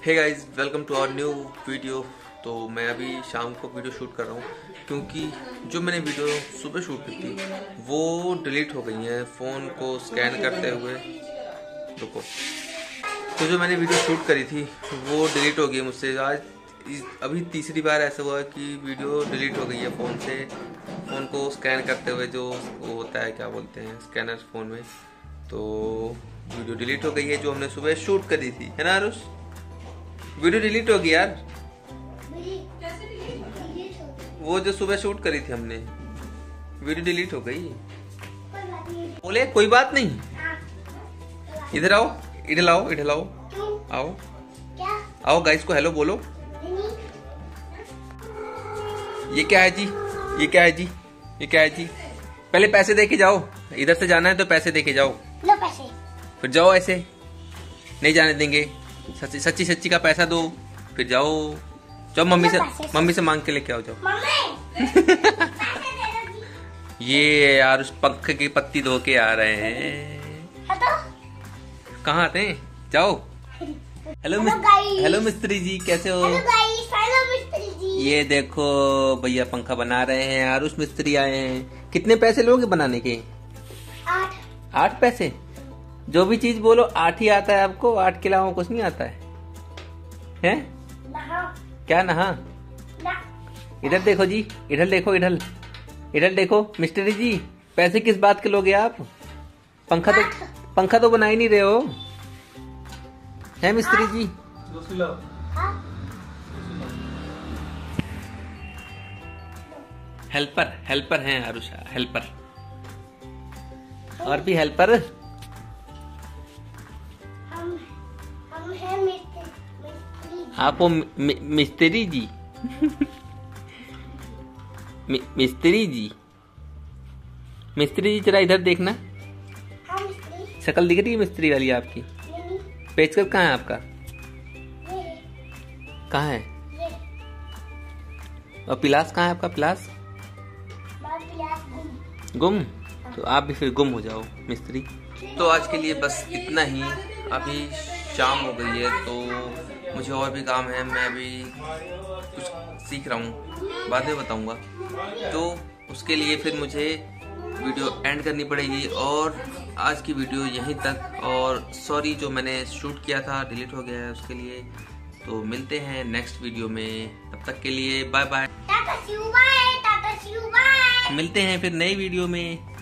Hey guys, welcome to our new video. तो मैं अभी शाम को वीडियो शूट कर रहा हूँ क्योंकि जो मैंने वीडियो सुबह शूट की थी वो डिलीट हो गई है फ़ोन को स्कैन करते हुए। रुको, तो जो मैंने वीडियो शूट करी थी वो डिलीट हो गई मुझसे। आज अभी तीसरी बार ऐसा हुआ कि वीडियो डिलीट हो गई है फ़ोन से, फ़ोन को स्कैन करते हुए। जो वो होता है, क्या बोलते हैं, स्कैनर फ़ोन में। तो वीडियो डिलीट हो गई है जो हमने सुबह शूट करी थी, है ना आरुष? वीडियो डिलीट हो गई यार, वो जो सुबह शूट करी थी हमने, वीडियो डिलीट हो गई। बोले कोई बात नहीं, इधर आओ, इधर आओ, इधर आओ, आओ आओ, गाइस को हेलो बोलो। ये क्या है जी, ये क्या है जी, ये क्या है जी? पहले पैसे दे के जाओ, इधर से जाना है तो पैसे दे के जाओ। लो पैसे। फिर जाओ, ऐसे नहीं जाने देंगे। सच्ची सच्ची सच्ची का पैसा दो, फिर जाओ। जाओ, मम्मी से मांग के लेके आओ, जाओ। ये यार उस पंख की पत्ती धो के आ रहे हैं। कहाँ आते हैं? जाओ। हेलो मिस्त्री जी, कैसे हो? हेलो मिस्त्री जी। ये देखो भैया पंखा बना रहे हैं, आरुष मिस्त्री आए हैं। कितने पैसे लोगे बनाने के? 8 पैसे? जो भी चीज बोलो 8 ही आता है आपको, 8 के अलावा कुछ नहीं आता है? हैं? क्या नहा? इधर देखो जी, इधर देखो, इधर देखो मिस्त्री जी, पैसे किस बात के लोगे आप? पंखा तो बना ही नहीं रहे हो, है मिस्त्री जी? हेल्पर हैं आरुषा, हेल्पर। और भी हेल्पर। हम हैं मिस्त्री। आप वो मिस्त्री जी। मिस्त्री जी, मिस्त्री जी जरा इधर देखना। हाँ मिस्त्री। शक्ल दिख रही है मिस्त्री वाली आपकी? पेचकस कहाँ है आपका? कहाँ है? और पिलास कहाँ है आपका? पिलास गुम। तो आप भी फिर गुम हो जाओ मिस्त्री। तो आज के लिए बस इतना ही। अभी शाम हो गई है तो मुझे और भी काम है, मैं अभी कुछ सीख रहा हूँ, बाद में बताऊँगा। तो उसके लिए फिर मुझे वीडियो एंड करनी पड़ेगी और आज की वीडियो यहीं तक। और सॉरी, जो मैंने शूट किया था डिलीट हो गया है उसके लिए। तो मिलते हैं नेक्स्ट वीडियो में, तब तक के लिए bye bye. Tata see you bye. मिलते हैं फिर नई वीडियो में।